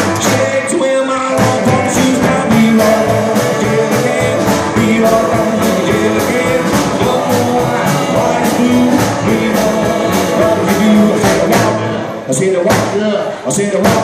Stick to wear my long pony shoes. Now Leroy down to jail again. Leroy down to jail again. Don't know why it's blue. Leroy, what did you do? I said the white. I said the white.